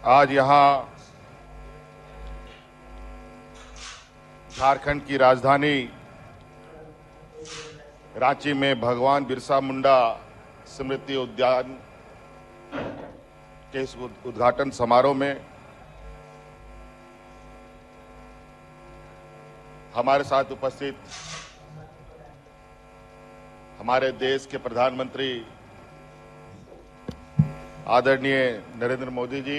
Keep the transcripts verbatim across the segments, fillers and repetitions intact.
आज यहाँ झारखंड की राजधानी रांची में भगवान बिरसा मुंडा स्मृति उद्यान के इस उद्घाटन समारोह में हमारे साथ उपस्थित हमारे देश के प्रधानमंत्री आदरणीय नरेंद्र मोदी जी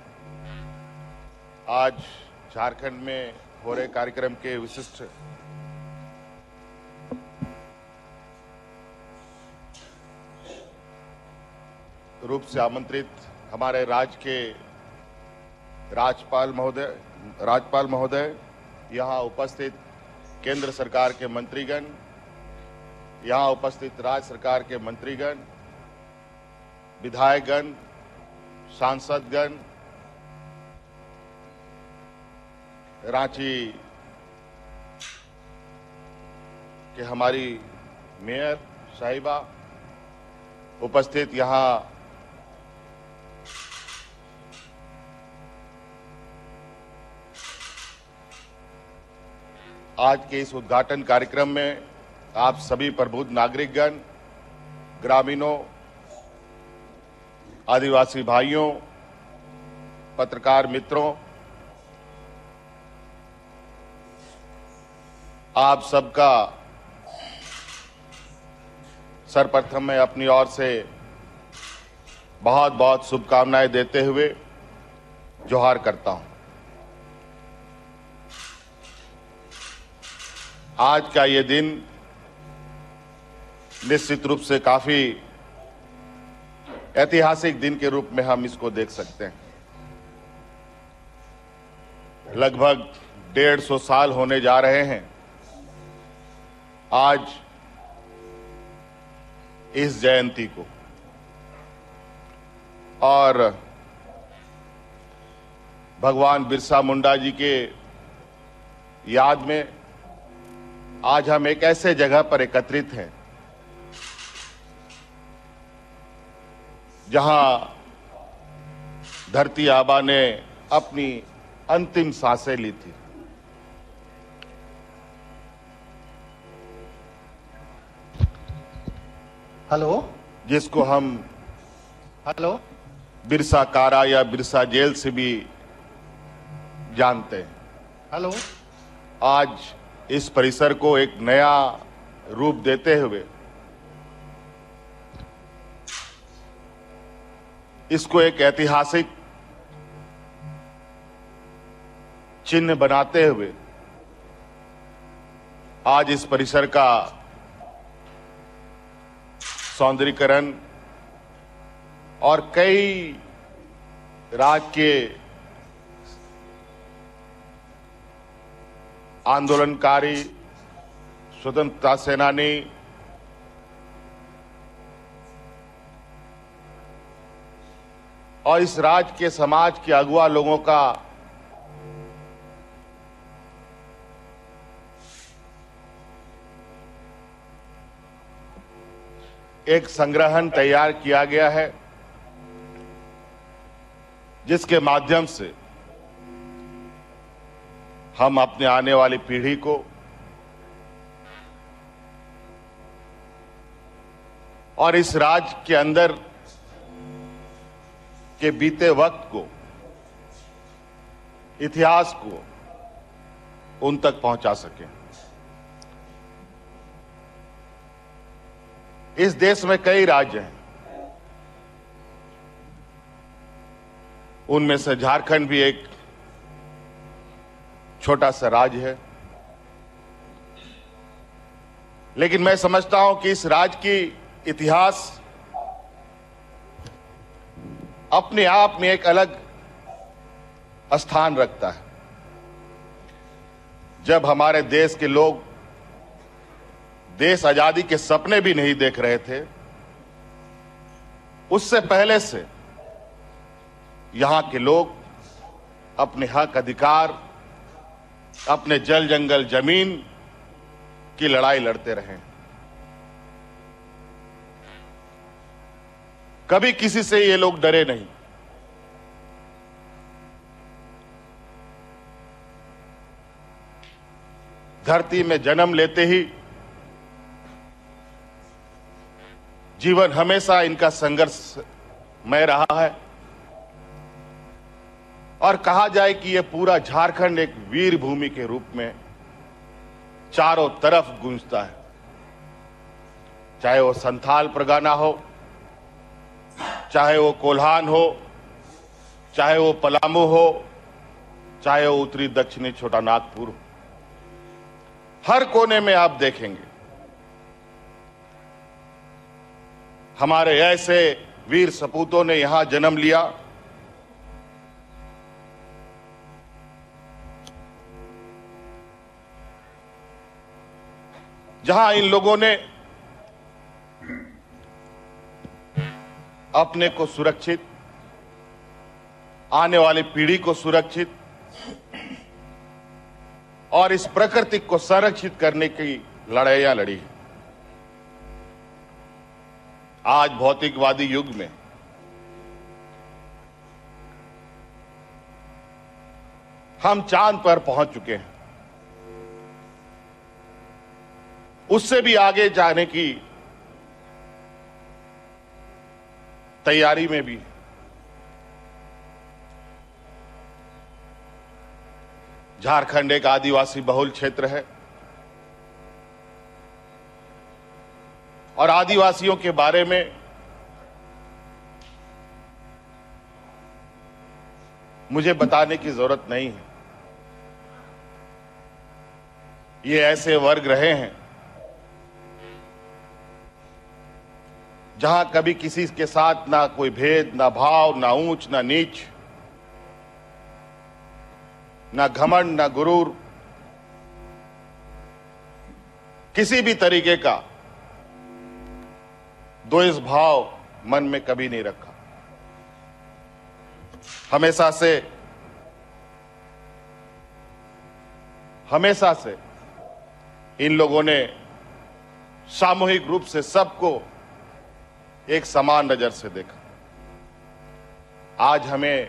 आज झारखंड में हो रहे कार्यक्रम के विशिष्ट रूप से आमंत्रित हमारे राज्य के राज्यपाल महोदय राज्यपाल महोदय यहाँ उपस्थित केंद्र सरकार के मंत्रीगण, यहाँ उपस्थित राज्य सरकार के मंत्रीगण, विधायकगण, सांसदगण, रांची के हमारी मेयर साहिबा, उपस्थित यहाँ आज के इस उद्घाटन कार्यक्रम में आप सभी प्रबुद्ध नागरिकगण, ग्रामीणों, आदिवासी भाइयों, पत्रकार मित्रों, आप सबका सर्वप्रथम मैं अपनी ओर से बहुत बहुत शुभकामनाएं देते हुए जोहार करता हूं। आज का ये दिन निश्चित रूप से काफी ऐतिहासिक दिन के रूप में हम इसको देख सकते हैं। लगभग डेढ़ सौ साल होने जा रहे हैं आज इस जयंती को, और भगवान बिरसा मुंडा जी के याद में आज हम एक ऐसे जगह पर एकत्रित हैं जहां धरती आबा ने अपनी अंतिम सांसें ली थी। हेलो, जिसको हम हेलो बिरसा कारा या बिरसा जेल से भी जानते हैं। हेलो, आज इस परिसर को एक नया रूप देते हुए, इसको एक ऐतिहासिक चिन्ह बनाते हुए आज इस परिसर का सौंदर्यीकरण और कई राज्य के आंदोलनकारी, स्वतंत्रता सेनानी, और इस राज्य के समाज के अगुआ लोगों का एक संग्रहण तैयार किया गया है, जिसके माध्यम से हम अपने आने वाली पीढ़ी को और इस राज्य के अंदर के बीते वक्त को, इतिहास को उन तक पहुंचा सकें। इस देश में कई राज्य हैं, उनमें से झारखंड भी एक छोटा सा राज्य है, लेकिन मैं समझता हूं कि इस राज्य की इतिहास अपने आप में एक अलग स्थान रखता है। जब हमारे देश के लोग देश आजादी के सपने भी नहीं देख रहे थे, उससे पहले से यहां के लोग अपने हक अधिकार, अपने जल जंगल जमीन की लड़ाई लड़ते रहे। कभी किसी से ये लोग डरे नहीं। धरती में जन्म लेते ही जीवन हमेशा इनका संघर्षमय रहा है और कहा जाए कि यह पूरा झारखंड एक वीर भूमि के रूप में चारों तरफ गूंजता है। चाहे वो संथाल परगना हो, चाहे वो कोल्हान हो, चाहे वो पलामू हो, चाहे वो उत्तरी दक्षिणी छोटा नागपुर हो, हर कोने में आप देखेंगे हमारे ऐसे वीर सपूतों ने यहां जन्म लिया जहां इन लोगों ने अपने को सुरक्षित, आने वाली पीढ़ी को सुरक्षित और इस प्रकृति को संरक्षित करने की लड़ाइयां लड़ी। आज भौतिकवादी युग में हम चांद पर पहुंच चुके हैं, उससे भी आगे जाने की तैयारी में भी झारखंड एक आदिवासी बहुल क्षेत्र है और आदिवासियों के बारे में मुझे बताने की जरूरत नहीं है। ये ऐसे वर्ग रहे हैं जहां कभी किसी के साथ ना कोई भेद, ना भाव, ना ऊंच, ना नीच, ना घमंड, ना गुरूर, किसी भी तरीके का द्वेष भाव मन में कभी नहीं रखा। हमेशा से हमेशा से इन लोगों ने सामूहिक रूप से सबको एक समान नजर से देखा। आज हमें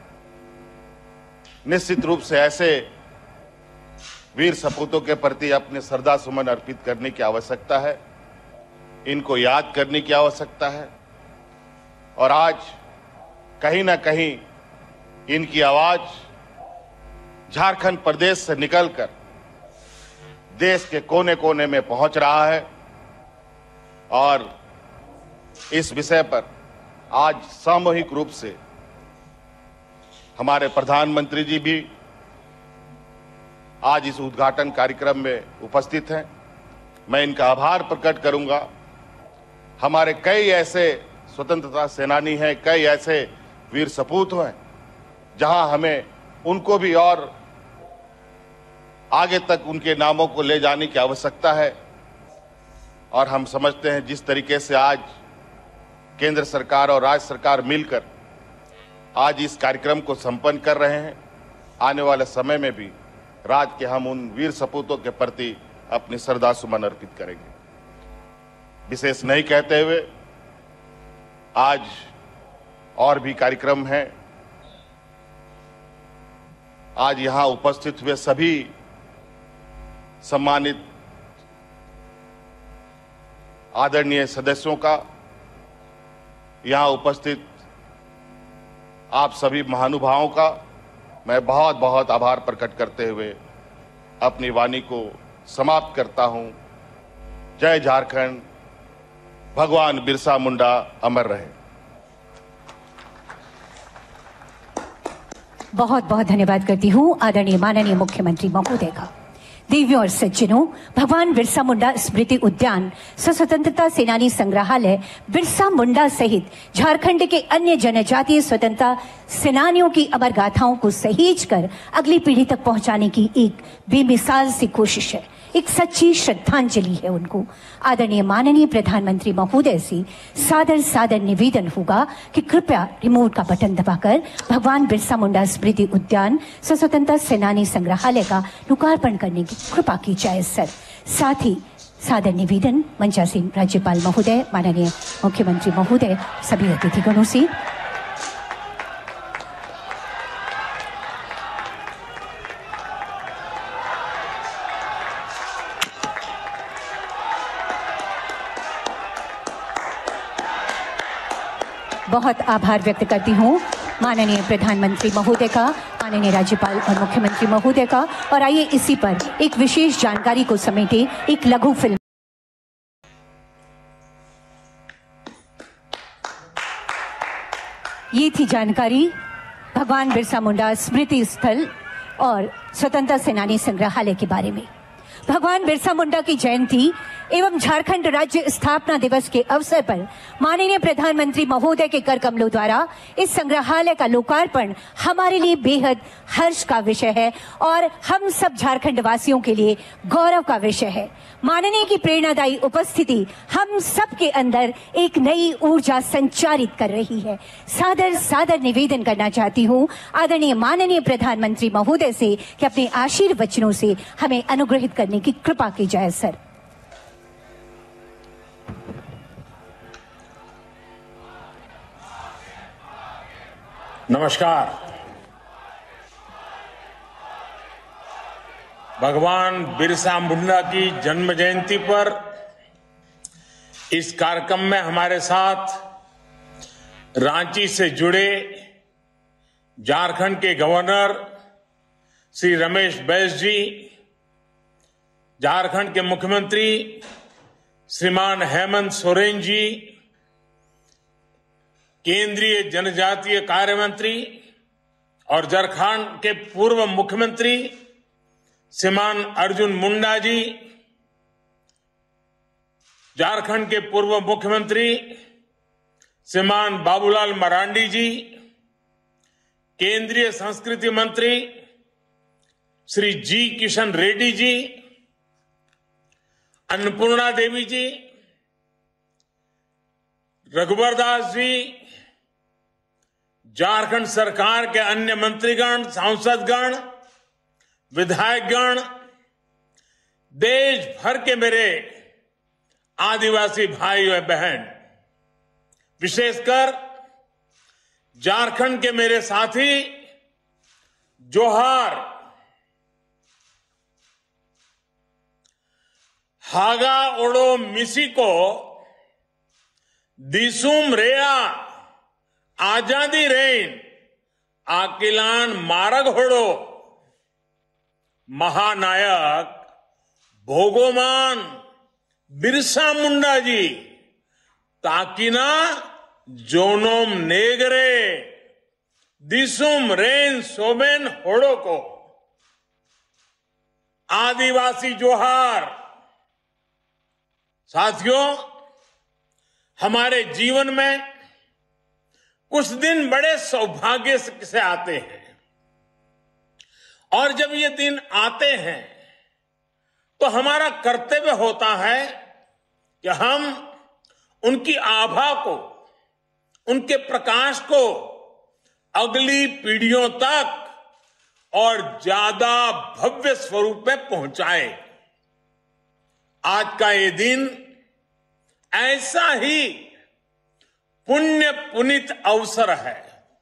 निश्चित रूप से ऐसे वीर सपूतों के प्रति अपने श्रद्धा सुमन अर्पित करने की आवश्यकता है, इनको याद करने की आवश्यकता है और आज कहीं ना कहीं इनकी आवाज झारखंड प्रदेश से निकलकर देश के कोने कोने में पहुंच रहा है और इस विषय पर आज सामूहिक रूप से हमारे प्रधानमंत्री जी भी आज इस उद्घाटन कार्यक्रम में उपस्थित हैं। मैं इनका आभार प्रकट करूंगा। हमारे कई ऐसे स्वतंत्रता सेनानी हैं, कई ऐसे वीर सपूत हैं जहां हमें उनको भी और आगे तक उनके नामों को ले जाने की आवश्यकता है और हम समझते हैं जिस तरीके से आज केंद्र सरकार और राज्य सरकार मिलकर आज इस कार्यक्रम को संपन्न कर रहे हैं, आने वाले समय में भी राज्य के हम उन वीर सपूतों के प्रति अपनी श्रद्धा सुमन अर्पित करेंगे। विशेष नहीं कहते हुए आज और भी कार्यक्रम हैं। आज यहां उपस्थित हुए सभी सम्मानित आदरणीय सदस्यों का, यहां उपस्थित आप सभी महानुभावों का मैं बहुत बहुत आभार प्रकट करते हुए अपनी वाणी को समाप्त करता हूं। जय झारखंड, भगवान बिरसा मुंडा अमर रहे। बहुत बहुत धन्यवाद करती हूँ आदरणीय माननीय मुख्यमंत्री महोदय का। देवियों और सज्जनों, भगवान बिरसा मुंडा स्मृति उद्यान, स्वतंत्रता सेनानी संग्रहालय, बिरसा मुंडा सहित झारखंड के अन्य जनजातीय स्वतंत्रता सेनानियों की अमर गाथाओं को सहेज कर अगली पीढ़ी तक पहुंचाने की एक बेमिसाल सी कोशिश है, एक सच्ची श्रद्धांजलि है उनको। आदरणीय माननीय प्रधानमंत्री महोदय से सादर सादर निवेदन होगा कि कृपया रिमोट का बटन दबाकर भगवान बिरसा मुंडा स्मृति उद्यान, स्वतंत्रता सेनानी संग्रहालय का लोकार्पण करने की कृपा की जाए सर। साथ ही सादर निवेदन मंचासीन राज्यपाल महोदय, माननीय मुख्यमंत्री महोदय, सभी अतिथिगणों से। बहुत आभार व्यक्त करती हूँ माननीय प्रधानमंत्री महोदय का, माननीय राज्यपाल और मुख्यमंत्री महोदय का। और आइए इसी पर एक विशेष जानकारी को समेटे एक लघु फिल्म। ये थी जानकारी भगवान बिरसा मुंडा स्मृति स्थल और स्वतंत्रता सेनानी संग्रहालय के बारे में। भगवान बिरसा मुंडा की जयंती एवं झारखंड राज्य स्थापना दिवस के अवसर पर माननीय प्रधानमंत्री महोदय के कर कमलों द्वारा इस संग्रहालय का लोकार्पण हमारे लिए बेहद हर्ष का विषय है और हम सब झारखंड वासियों के लिए गौरव का विषय है। माननीय की प्रेरणादायी उपस्थिति हम सब के अंदर एक नई ऊर्जा संचारित कर रही है। सादर सादर निवेदन करना चाहती हूँ आदरणीय माननीय प्रधानमंत्री महोदय से कि अपने आशीर्वचनों से हमें अनुग्रहित करने की कृपा की जाए। सर, नमस्कार। भगवान बिरसा मुंडा की जन्म जयंती पर इस कार्यक्रम में हमारे साथ रांची से जुड़े झारखंड के गवर्नर श्री रमेश बैस जी, झारखंड के मुख्यमंत्री श्रीमान हेमंत सोरेन जी, केंद्रीय जनजातीय कार्य मंत्री और झारखंड के पूर्व मुख्यमंत्री श्रीमान अर्जुन मुंडा जी, झारखंड के पूर्व मुख्यमंत्री श्रीमान बाबूलाल मरांडी जी, केंद्रीय संस्कृति मंत्री श्री जी किशन रेड्डी जी, अन्नपूर्णा देवी जी, रघुवर दास जी, झारखंड सरकार के अन्य मंत्रीगण, सांसदगण, विधायकगण, देश भर के मेरे आदिवासी भाई और बहन, विशेषकर झारखंड के मेरे साथी, जोहार। हागा ओडो मिसी को दिसुम रेया आजादी रेन आकिलान मारग होड़ो महानायक भोगोमान बिरसा मुंडा जी ताकिना जोनोम नेगरे दिसुम रेन सोबेन होड़ो को। आदिवासी जोहार। साथियों, हमारे जीवन में कुछ दिन बड़े सौभाग्य से आते हैं और जब ये दिन आते हैं तो हमारा कर्तव्य होता है कि हम उनकी आभा को, उनके प्रकाश को अगली पीढ़ियों तक और ज्यादा भव्य स्वरूप में पहुंचाए। आज का ये दिन ऐसा ही पुण्य पुनीत अवसर है।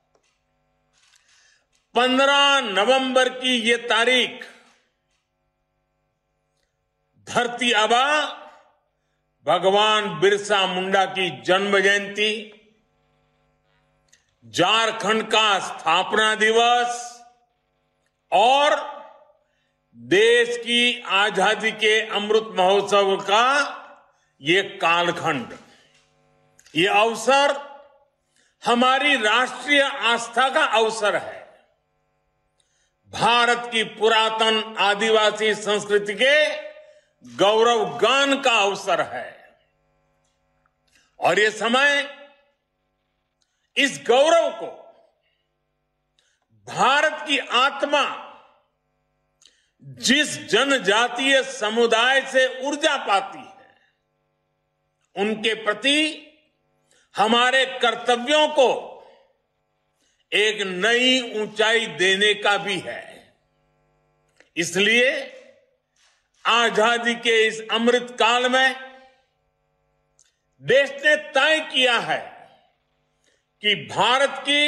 पंद्रह नवंबर की ये तारीख धरती आबा भगवान बिरसा मुंडा की जन्म जयंती, झारखंड का स्थापना दिवस और देश की आजादी के अमृत महोत्सव का ये कालखंड, ये अवसर हमारी राष्ट्रीय आस्था का अवसर है। भारत की पुरातन आदिवासी संस्कृति के गौरव गान का अवसर है और ये समय इस गौरव को भारत की आत्मा जिस जनजातीय समुदाय से ऊर्जा पाती है, उनके प्रति हमारे कर्तव्यों को एक नई ऊंचाई देने का भी है। इसलिए आजादी के इस अमृत काल में देश ने तय किया है कि भारत की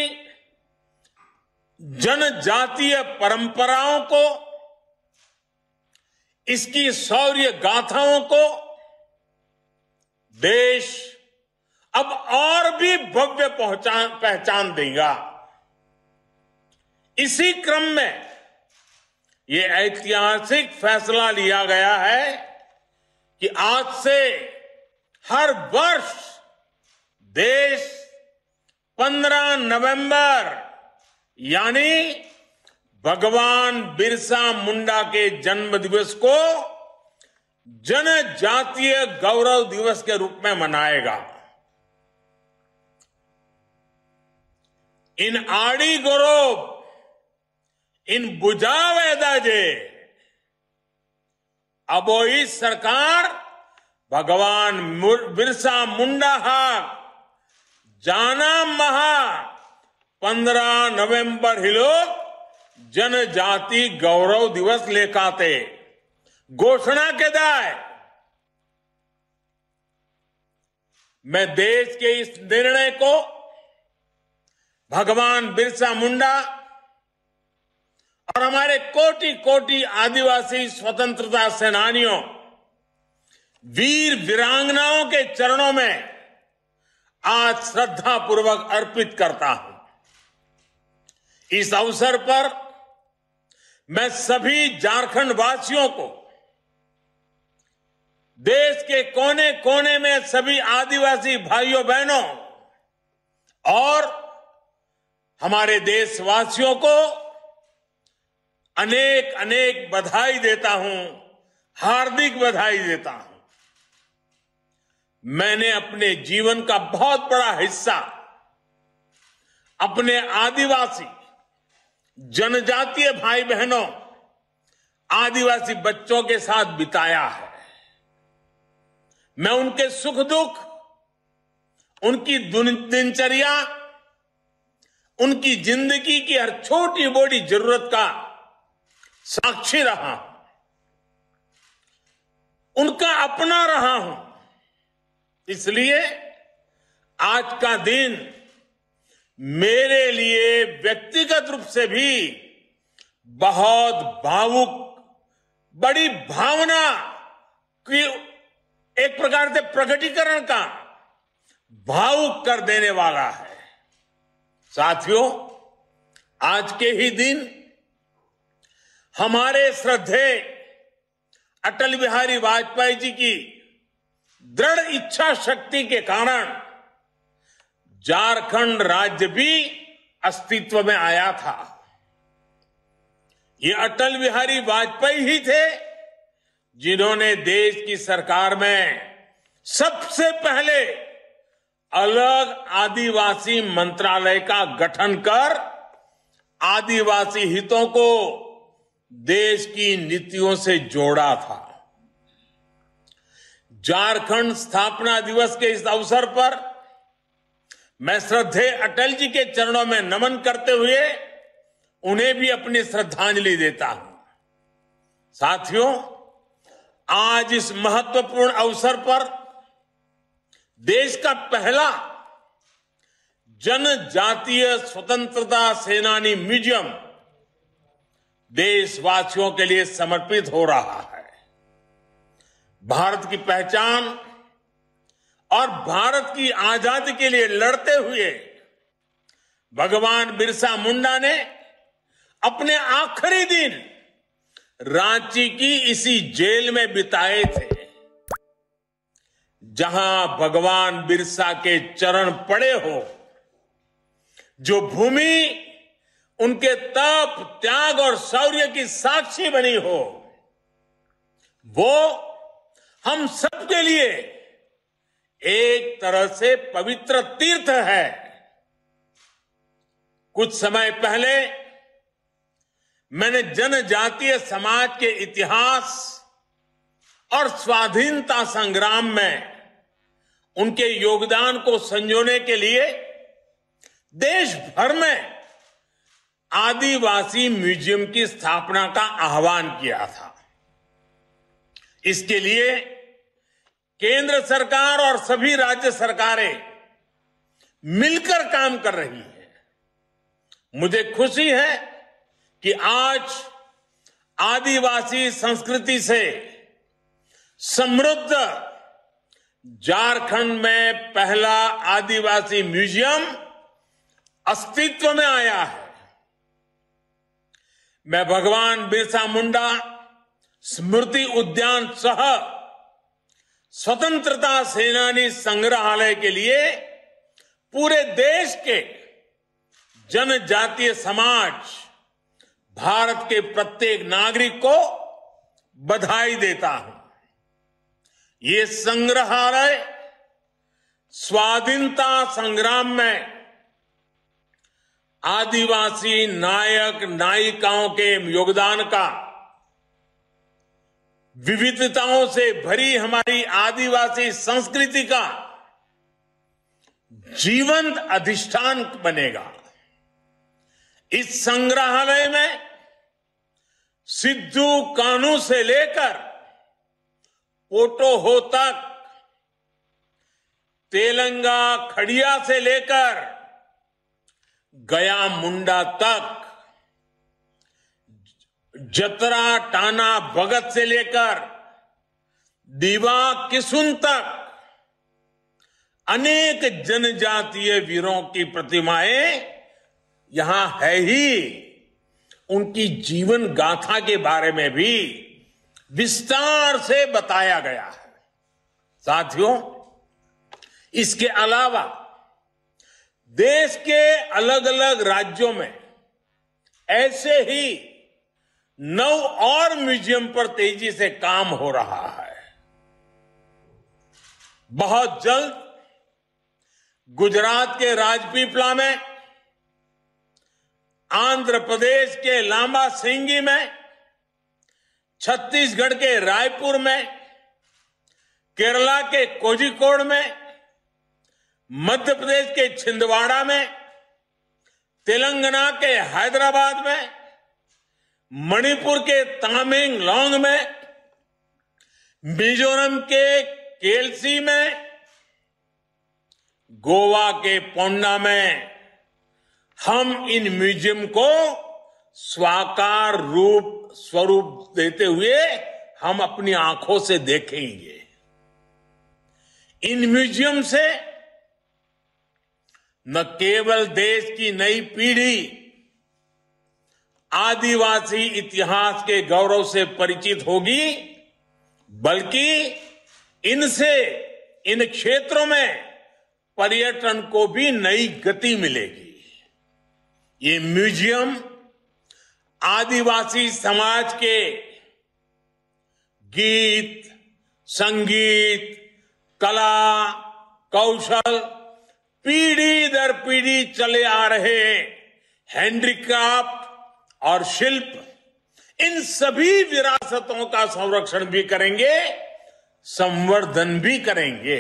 जनजातीय परंपराओं को, इसकी शौर्य गाथाओं को देश अब और भी भी भव्य पहचान पहचान देगा। इसी क्रम में ये ऐतिहासिक फैसला लिया गया है कि आज से हर वर्ष देश पंद्रह नवंबर यानी भगवान बिरसा मुंडा के जन्म दिवस को जनजातीय गौरव दिवस के रूप में मनाएगा। इन आड़ी गौरव इन बुझावेदाजे अबोई सरकार भगवान बिरसा मुंडा हाक जाना महा पंद्रह नवंबर हिलो जनजाति गौरव दिवस लेकाते घोषणा के दाए। मैं देश के इस निर्णय को भगवान बिरसा मुंडा और हमारे कोटि कोटि आदिवासी स्वतंत्रता सेनानियों, वीर वीरांगनाओं के चरणों में आज श्रद्धा पूर्वक अर्पित करता हूं। इस अवसर पर मैं सभी झारखंड वासियों को, देश के कोने कोने में सभी आदिवासी भाइयों बहनों और हमारे देशवासियों को अनेक अनेक बधाई देता हूं, हार्दिक बधाई देता हूं। मैंने अपने जीवन का बहुत बड़ा हिस्सा अपने आदिवासी जनजातीय भाई बहनों, आदिवासी बच्चों के साथ बिताया है। मैं उनके सुख दुख, उनकी दिनचर्या, उनकी जिंदगी की हर छोटी बड़ी जरूरत का साक्षी रहा हूं, उनका अपना रहा हूं। इसलिए आज का दिन मेरे लिए व्यक्तिगत रूप से भी बहुत भावुक, बड़ी भावना की एक प्रकार से प्रकटीकरण का भावुक कर देने वाला है। साथियों, आज के ही दिन हमारे श्रद्धेय अटल बिहारी वाजपेयी जी की दृढ़ इच्छा शक्ति के कारण झारखंड राज्य भी अस्तित्व में आया था। ये अटल बिहारी वाजपेयी ही थे जिन्होंने देश की सरकार में सबसे पहले अलग आदिवासी मंत्रालय का गठन कर आदिवासी हितों को देश की नीतियों से जोड़ा था। झारखंड स्थापना दिवस के इस अवसर पर मैं श्रद्धेय अटल जी के चरणों में नमन करते हुए उन्हें भी अपनी श्रद्धांजलि देता हूं। साथियों, आज इस महत्वपूर्ण अवसर पर देश का पहला जनजातीय स्वतंत्रता सेनानी म्यूजियम देशवासियों के लिए समर्पित हो रहा है। भारत की पहचान और भारत की आजादी के लिए लड़ते हुए भगवान बिरसा मुंडा ने अपने आखिरी दिन रांची की इसी जेल में बिताए थे, जहां भगवान बिरसा के चरण पड़े हो, जो भूमि उनके तप, त्याग और शौर्य की साक्षी बनी हो, वो हम सबके लिए एक तरह से पवित्र तीर्थ है। कुछ समय पहले मैंने जनजातीय समाज के इतिहास और स्वाधीनता संग्राम में उनके योगदान को संजोने के लिए देश भर में आदिवासी म्यूजियम की स्थापना का आह्वान किया था। इसके लिए केंद्र सरकार और सभी राज्य सरकारें मिलकर काम कर रही हैं। मुझे खुशी है कि आज आदिवासी संस्कृति से समृद्ध झारखंड में पहला आदिवासी म्यूजियम अस्तित्व में आया है। मैं भगवान बिरसा मुंडा स्मृति उद्यान सह स्वतंत्रता सेनानी संग्रहालय के लिए पूरे देश के जनजातीय समाज, भारत के प्रत्येक नागरिक को बधाई देता हूं। ये संग्रहालय स्वाधीनता संग्राम में आदिवासी नायक नायिकाओं के योगदान का, विविधताओं से भरी हमारी आदिवासी संस्कृति का जीवंत अधिष्ठान बनेगा। इस संग्रहालय में सिद्धू कान्हू से लेकर पोटोहो तक, तेलंगा खड़िया से लेकर गया मुंडा तक, जतरा टाना भगत से लेकर दीवा किसुन तक अनेक जनजातीय वीरों की प्रतिमाएं यहां है ही। उनकी जीवन गाथा के बारे में भी विस्तार से बताया गया है। साथियों, इसके अलावा देश के अलग अलग राज्यों में ऐसे ही नौ और म्यूजियम पर तेजी से काम हो रहा है। बहुत जल्द गुजरात के राजपीपला में, आंध्र प्रदेश के लांबा सिंगी में, छत्तीसगढ़ के रायपुर में, केरला के कोझिकोड में, मध्य प्रदेश के छिंदवाड़ा में, तेलंगाना के हैदराबाद में, मणिपुर के तामेंगलोंग में, मिजोरम के केलसी में, गोवा के पोंडा में हम इन म्यूजियम को साकार रूप स्वरूप देते हुए हम अपनी आंखों से देखेंगे। इन म्यूजियम से न केवल देश की नई पीढ़ी आदिवासी इतिहास के गौरव से परिचित होगी, बल्कि इनसे इन क्षेत्रों में पर्यटन को भी नई गति मिलेगी। ये म्यूजियम आदिवासी समाज के गीत, संगीत, कला, कौशल, पीढ़ी दर पीढ़ी चले आ रहे हैंडीक्राफ्ट और शिल्प, इन सभी विरासतों का संरक्षण भी करेंगे, संवर्धन भी करेंगे।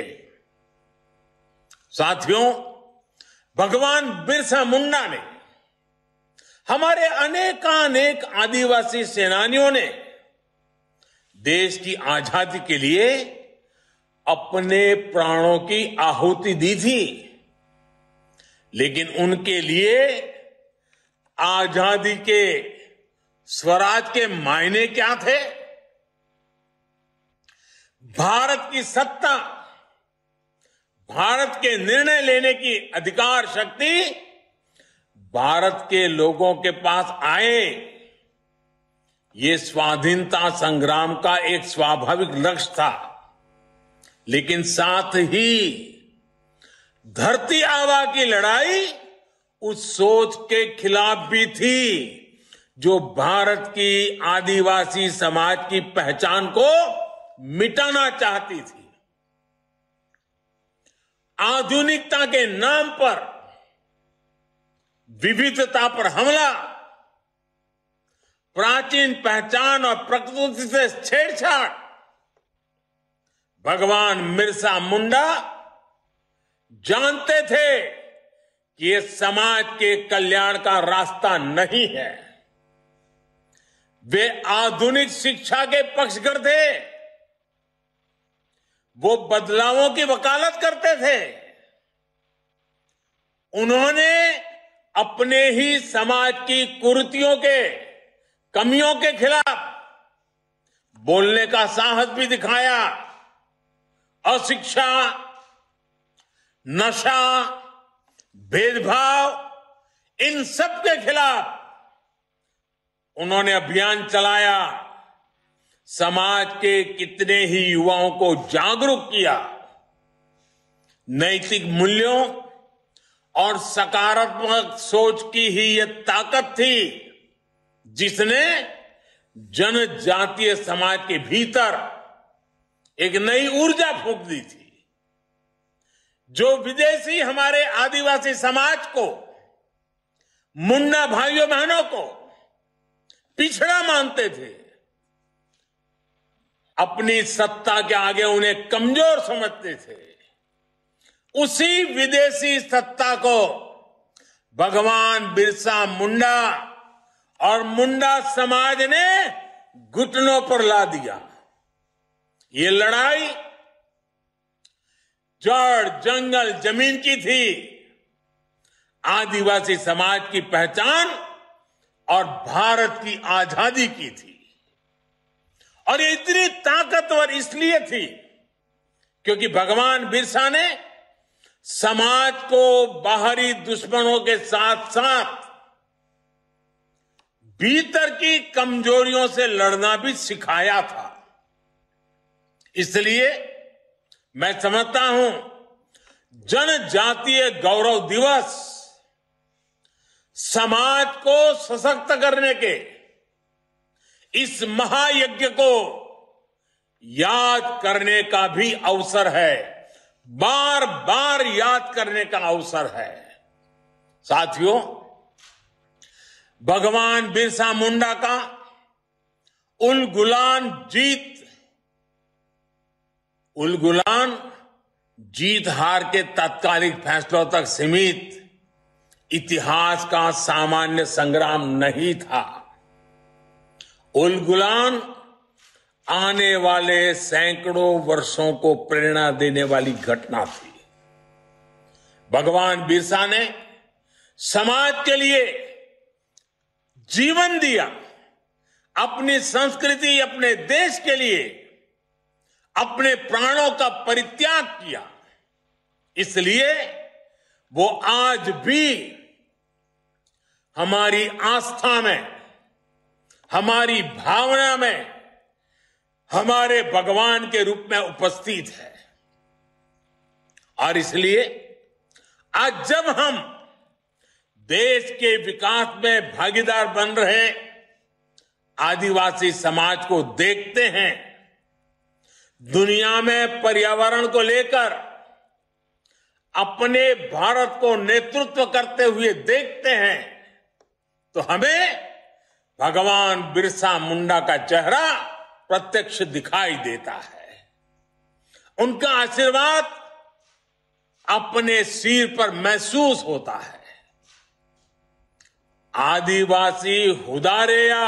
साथियों, भगवान बिरसा मुंडा ने, हमारे अनेकानेक आदिवासी सेनानियों ने देश की आजादी के लिए अपने प्राणों की आहुति दी थी, लेकिन उनके लिए आजादी के, स्वराज के मायने क्या थे? भारत की सत्ता, भारत के निर्णय लेने की अधिकार शक्ति भारत के लोगों के पास आए, ये स्वाधीनता संग्राम का एक स्वाभाविक लक्ष्य था। लेकिन साथ ही धरती आबा की लड़ाई उस सोच के खिलाफ भी थी जो भारत की आदिवासी समाज की पहचान को मिटाना चाहती थी। आधुनिकता के नाम पर विविधता पर हमला, प्राचीन पहचान और प्रकृति से छेड़छाड़, भगवान बिरसा मुंडा जानते थे कि ये समाज के कल्याण का रास्ता नहीं है। वे आधुनिक शिक्षा के पक्षधर थे, वो बदलावों की वकालत करते थे। उन्होंने अपने ही समाज की कुरीतियों के, कमियों के खिलाफ बोलने का साहस भी दिखाया अशिक्षा, नशा, भेदभाव, इन सब के खिलाफ उन्होंने अभियान चलाया। समाज के कितने ही युवाओं को जागरूक किया। नैतिक मूल्यों और सकारात्मक सोच की ही यह ताकत थी जिसने जनजातीय समाज के भीतर एक नई ऊर्जा फूंक दी थी। जो विदेशी हमारे आदिवासी समाज को, मुंडा भाइयों बहनों को पिछड़ा मानते थे, अपनी सत्ता के आगे उन्हें कमजोर समझते थे, उसी विदेशी सत्ता को भगवान बिरसा मुंडा और मुंडा समाज ने घुटनों पर ला दिया। ये लड़ाई जड़, जंगल, जमीन की थी। आदिवासी समाज की पहचान और भारत की आजादी की थी। और ये इतनी ताकतवर इसलिए थी क्योंकि भगवान बिरसा ने समाज को बाहरी दुश्मनों के साथ साथ भीतर की कमजोरियों से लड़ना भी सिखाया था। इसलिए मैं समझता हूं जनजातीय गौरव दिवस समाज को सशक्त करने के इस महायज्ञ को याद करने का भी अवसर है, बार बार याद करने का अवसर है। साथियों, भगवान बिरसा मुंडा का उलगुलान जीत उलगुलान जीत हार के तात्कालिक फैसलों तक सीमित इतिहास का सामान्य संग्राम नहीं था। उलगुलान आने वाले सैकड़ों वर्षों को प्रेरणा देने वाली घटना थी। भगवान बिरसा ने समाज के लिए जीवन दिया, अपनी संस्कृति, अपने देश के लिए अपने प्राणों का परित्याग किया। इसलिए वो आज भी हमारी आस्था में, हमारी भावना में, हमारे भगवान के रूप में उपस्थित है। और इसलिए आज जब हम देश के विकास में भागीदार बन रहे आदिवासी समाज को देखते हैं, दुनिया में पर्यावरण को लेकर अपने भारत को नेतृत्व करते हुए देखते हैं, तो हमें भगवान बिरसा मुंडा का चेहरा प्रत्यक्ष दिखाई देता है। उनका आशीर्वाद अपने सिर पर महसूस होता है। आदिवासी हुदारेया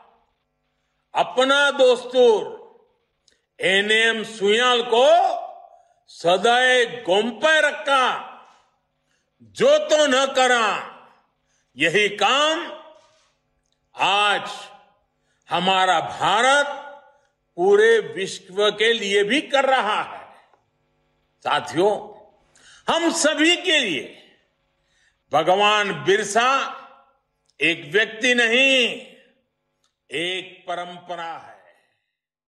अपना दोस्तूर एनएम सुयाल को सदैव गोंपे रखा, जो तो न करा। यही काम आज हमारा भारत पूरे विश्व के लिए भी कर रहा है। साथियों, हम सभी के लिए भगवान बिरसा एक व्यक्ति नहीं, एक परंपरा है।